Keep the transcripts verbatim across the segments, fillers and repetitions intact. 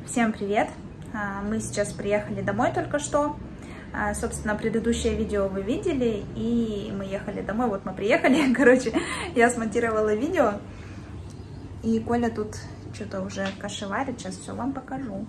Всем привет! Мы сейчас приехали домой только что. Собственно, предыдущее видео вы видели, и мы ехали домой. Вот мы приехали, короче, я смонтировала видео, и Коля тут что-то уже каши варит. Сейчас все вам покажу.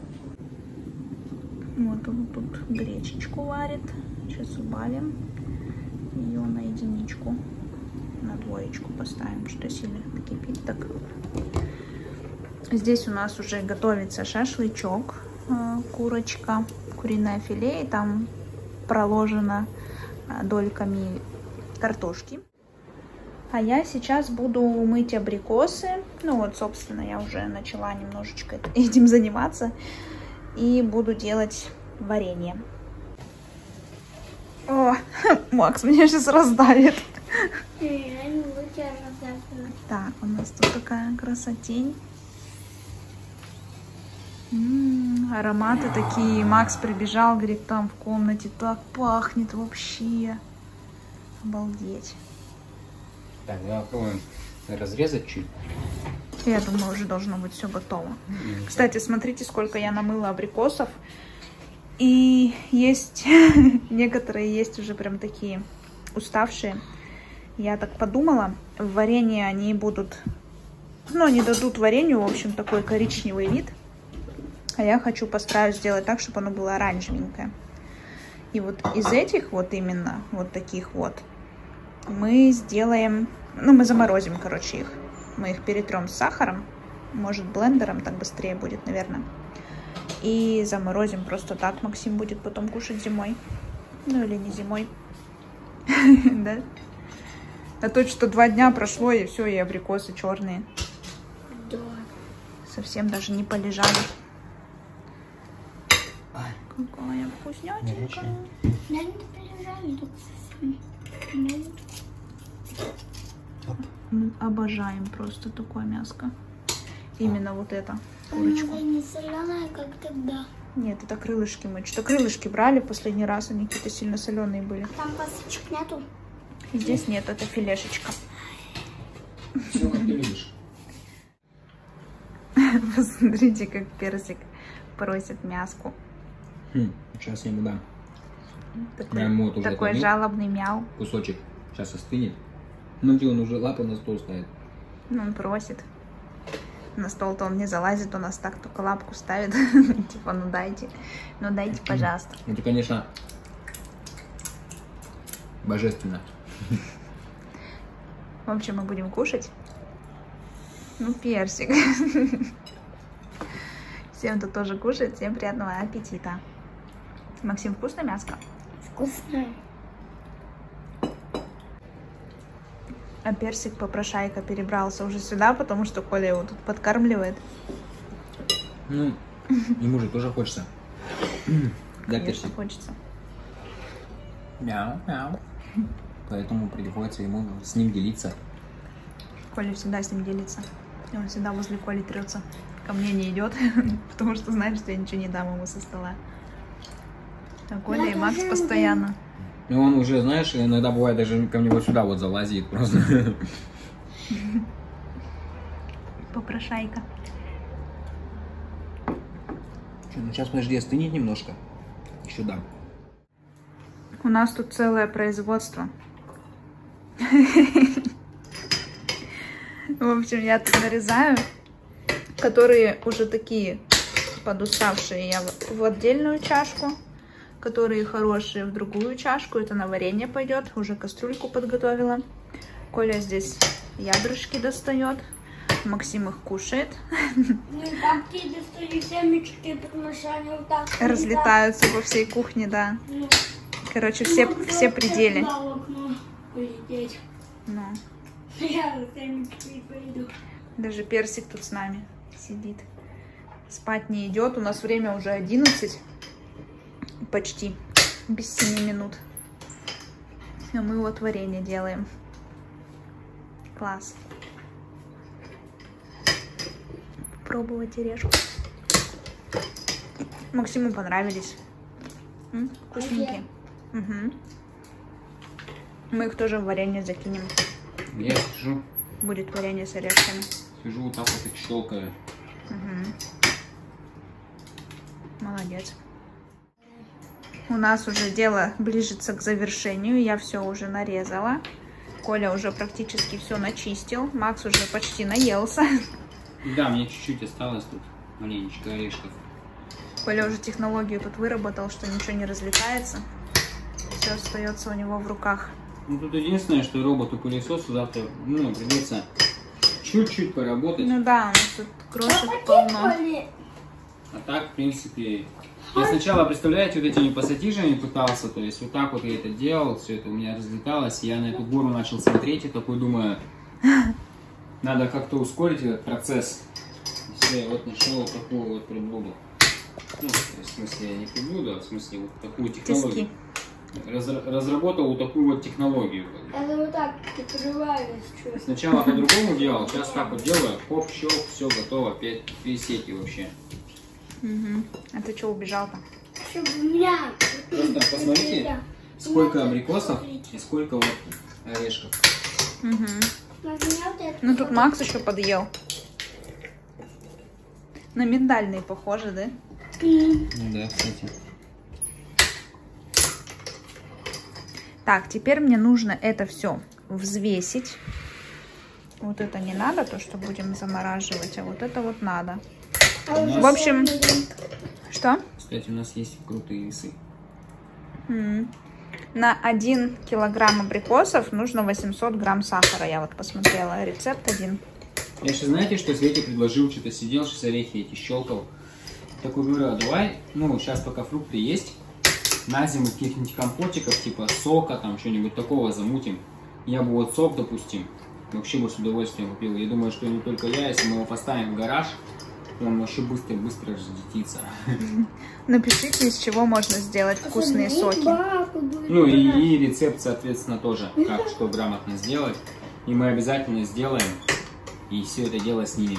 Вот он тут гречечку варит. Сейчас убавим ее на единичку, на двоечку поставим, что сильно кипит так. Здесь у нас уже готовится шашлычок, курочка, куриное филе, и там проложено дольками картошки. А я сейчас буду мыть абрикосы. Ну вот, собственно, я уже начала немножечко этим заниматься. И буду делать варенье. О, Макс меня сейчас раздавит. Так, у нас тут такая красотень. М-м, ароматы такие. Макс прибежал, говорит, там в комнате так пахнет вообще. Обалдеть. Так, я попробуем разрезать чуть. Я думаю, уже должно быть все готово. Mm-hmm. Кстати, смотрите, сколько я намыла абрикосов. И есть некоторые есть уже прям такие уставшие. Я так подумала, в варенье они будут, ну, они дадут варенью, в общем, такой коричневый вид. А я хочу постараюсь сделать так, чтобы оно было оранжевенькое. И вот из этих вот именно, вот таких вот, мы сделаем, ну, мы заморозим, короче, их. Мы их перетрем с сахаром, может, блендером, так быстрее будет, наверное. И заморозим просто так. Максим будет потом кушать зимой. Ну, или не зимой. Да? А то, что два дня прошло, и все, и абрикосы черные. Да. Совсем даже не полежали. Какая вкуснятинка. Да, не полежали, только совсем. Мы обожаем просто такое мяско. Именно вот это. Курочку. Она не соленая, как тогда. Нет, это крылышки. Мы что-то крылышки брали в последний раз, они какие-то сильно соленые были. Там косточек нету? Здесь нет, это филешечка. Все, как ты любишь. Посмотрите, как персик просит мяску. Хм, сейчас я ему дам. Такой, Я ему вот уже такой кормил. жалобный мяу. Кусочек сейчас остынет. Ну где он уже лапы на стол ставит? Ну, он просит. На стол-то он не залазит, у нас так только лапку ставит. Типа, ну дайте, ну дайте, пожалуйста. Это, конечно, божественно. В общем, мы будем кушать. Ну, персик. Всем тут тоже кушает. Всем приятного аппетита. Максим, вкусное мяско? Вкусное. А персик попрошайка перебрался уже сюда, потому что Коля его тут подкармливает. Ну, ему же тоже хочется. Да, персик? Хочется. Мяу, мяу. Поэтому приходится ему с ним делиться. Коля всегда с ним делится. И он всегда возле Коли трется. Ко мне не идет, потому что знает, что я ничего не дам ему со стола. А Коля и Макс постоянно. И он уже, знаешь, иногда бывает даже ко мне вот сюда вот залазит просто. Попрошайка. Ну сейчас, подожди, остынет немножко. Еще дам. У нас тут целое производство. В общем, я тут нарезаю, которые уже такие подуставшие, я в отдельную чашку. Которые хорошие в другую чашку. Это на варенье пойдет. Уже кастрюльку подготовила. Коля здесь ядрышки достает. Максим их кушает. Ну, там ты достали семечки, потому что они вот так разлетаются по всей кухне, да. Ну, короче, все, ну, все пределы. Ну. Я за семечки пойду. Даже персик тут с нами сидит. Спать не идет. У нас время уже одиннадцать. Почти без семи минут. А мы вот варенье делаем. Класс. Попробовать орешку. Максиму понравились. М? Вкусненькие. Угу. Мы их тоже в варенье закинем. Я сижу. Будет варенье с орешками. Сижу вот так вот и щелкаю. Угу. Молодец. У нас уже дело ближется к завершению. Я все уже нарезала. Коля уже практически все начистил. Макс уже почти наелся. Да, мне чуть-чуть осталось тут. Маленечко орешков. Коля уже технологию тут выработал, что ничего не разлетается. Все остается у него в руках. Ну тут единственное, что роботу-пылесосу завтра, ну, придется чуть-чуть поработать. Ну да, у нас тут крошек полно. А так, в принципе, я сначала, представляете, вот этими пассатижами пытался, то есть вот так вот я это делал, все это у меня разлеталось, я на эту гору начал смотреть и такой думаю, надо как-то ускорить этот процесс. Все, я вот нашел вот такую вот приблуду. Ну, в смысле, не приблуду, а в смысле вот такую технологию. Раз, разработал вот такую вот технологию. Это вот так прикрываешь. Сначала по-другому делал, сейчас так вот делаю, хоп, щелк, все готово, пять, две сети вообще. Угу. А ты что, убежал-то? Чтобы у меня... Просто посмотрите, сколько абрикосов и сколько вот орешков. Угу. Ну тут Макс еще подъел. На миндальные похоже, да? Mm. Ну да, кстати. Так, теперь мне нужно это все взвесить. Вот это не надо, то, что будем замораживать, а вот это вот надо. Нас... В общем, что? Кстати, у нас есть крутые весы. М-м. На один килограмм абрикосов нужно восемьсот грамм сахара. Я вот посмотрела рецепт один. Я еще, знаете, что Свете предложил, что-то сидел, сейчас орехи эти щелкал. Такой говорю, а давай, ну, сейчас пока фрукты есть, на зиму каких-нибудь компотиков, типа сока, там, что-нибудь такого замутим. Я бы вот сок, допустим, вообще бы с удовольствием купил. Я думаю, что не только я, если мы его поставим в гараж, он вообще быстро-быстро разлетится. Напишите, из чего можно сделать вкусные соки. Ну и, и рецепт, соответственно, тоже, как что грамотно сделать. И мы обязательно сделаем, и все это дело снимем.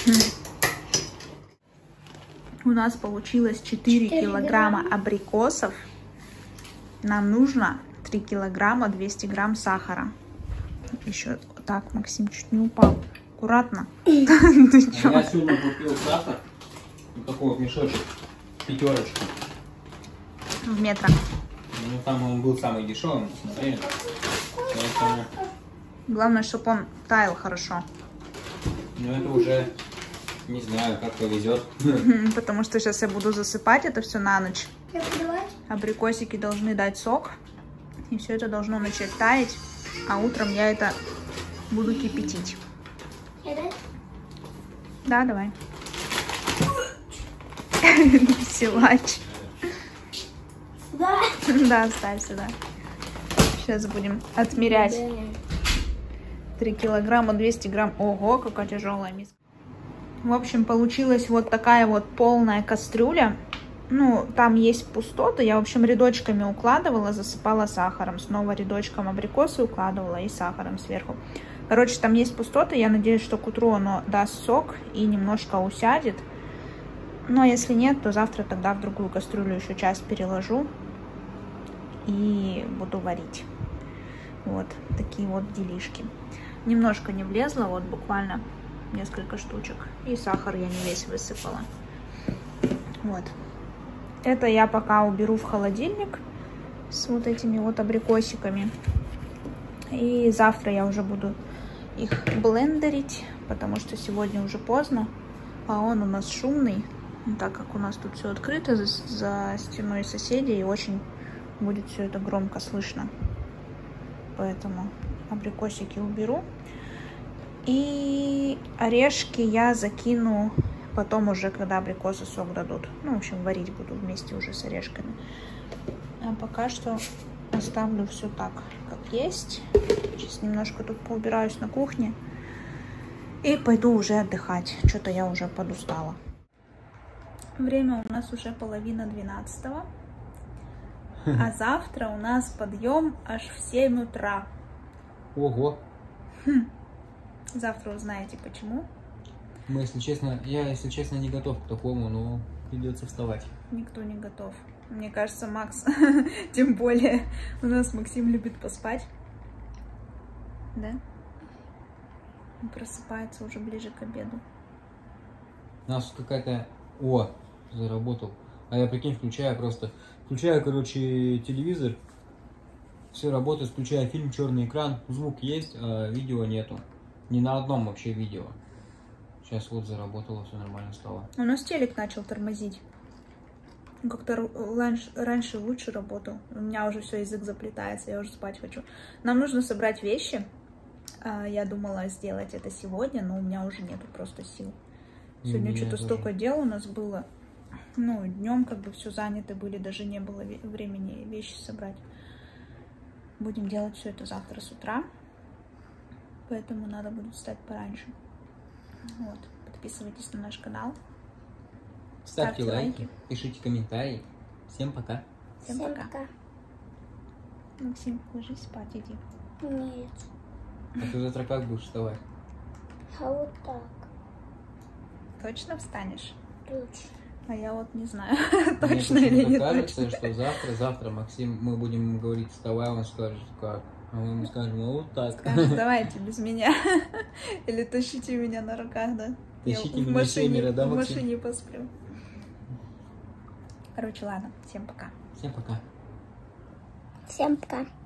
У нас получилось четыре килограмма абрикосов. Нам нужно три килограмма двести грамм сахара. Еще так, Максим чуть не упал. Аккуратно. Ты а я сегодня купил сахар. Вот такой вот мешочек. Пятерочку. В метро. Ну там он был самый дешевый, смотрели. Поэтому... Главное, чтобы он таял хорошо. Ну это уже... Не знаю, как повезет. Потому что сейчас я буду засыпать это все на ночь. Абрикосики должны дать сок. И все это должно начать таять. А утром я это буду кипятить. Да, давай. Силач. Да. Да, ставь сюда. Сейчас будем отмерять. три килограмма двести грамм. Ого, какая тяжелая миска. В общем, получилась вот такая вот полная кастрюля. Ну, там есть пустоты. Я, в общем, рядочками укладывала, засыпала сахаром. Снова рядочком абрикосы укладывала и сахаром сверху. Короче, там есть пустоты. Я надеюсь, что к утру оно даст сок и немножко усядет. Но если нет, то завтра тогда в другую кастрюлю еще часть переложу. И буду варить. Вот такие вот делишки. Немножко не влезло, вот буквально... несколько штучек. И сахар я не весь высыпала. Вот. Это я пока уберу в холодильник с вот этими вот абрикосиками. И завтра я уже буду их блендерить, потому что сегодня уже поздно, а он у нас шумный, так как у нас тут все открыто за, за стеной соседей, и очень будет все это громко слышно. Поэтому абрикосики уберу. И орешки я закину потом уже, когда абрикосы сок дадут. Ну, в общем, варить буду вместе уже с орешками. А пока что оставлю все так, как есть. Сейчас немножко тут поубираюсь на кухне. И пойду уже отдыхать. Что-то я уже подустала. Время у нас уже половина двенадцатого. А завтра у нас подъем аж в семь утра. Ого! Хм. Завтра узнаете почему. Мы, если честно, я, если честно, не готов к такому, но придется вставать. Никто не готов. Мне кажется, Макс, тем более, у нас Максим любит поспать. Да? Он просыпается уже ближе к обеду. У нас какая-то... О, заработал. А я, прикинь, включаю просто... Включаю, короче, телевизор, все работает, включаю фильм, черный экран, звук есть, а видео нету. Ни на одном вообще видео. Сейчас вот заработало, все нормально стало. У нас телек начал тормозить. Как-то раньше, раньше лучше работал. У меня уже все, язык заплетается, я уже спать хочу. Нам нужно собрать вещи. Я думала сделать это сегодня, но у меня уже нету просто сил. Сегодня что-то столько дел у нас было. Ну, днем как бы все заняты были, даже не было времени вещи собрать. Будем делать все это завтра с утра. Поэтому надо будет встать пораньше. Вот. Подписывайтесь на наш канал. Ставьте, Ставьте лайки, лайки, пишите комментарии. Всем пока. Всем, Всем пока. пока. Максим, ложись спать, иди. Нет. А ты завтра как будешь вставать? А вот так. Точно встанешь? Точно. А я вот не знаю, точно или не кажется, точно. Что завтра, завтра Максим, мы будем говорить, вставай, он скажет, как. А мы ему скажем, ну вот так. Скажет, давайте без меня. Или тащите меня на руках, да? Тащите я меня в машине, семеро, да, в Максим? машине посплю. Короче, ладно, всем пока. Всем пока. Всем пока.